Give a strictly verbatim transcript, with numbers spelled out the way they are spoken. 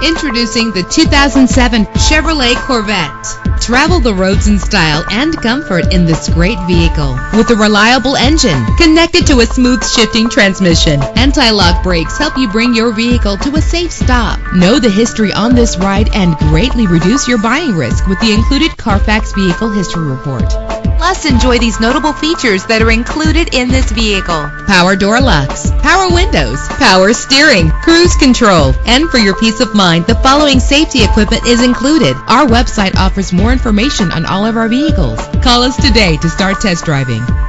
Introducing the two thousand seven Chevrolet Corvette. Travel the roads in style and comfort in this great vehicle. With a reliable engine connected to a smooth shifting transmission, anti-lock brakes help you bring your vehicle to a safe stop. Know the history on this ride and greatly reduce your buying risk with the included Carfax Vehicle History Report. Plus, enjoy these notable features that are included in this vehicle: power door locks, power windows, power steering, cruise control. And for your peace of mind, the following safety equipment is included. Our website offers more information on all of our vehicles. Call us today to start test driving.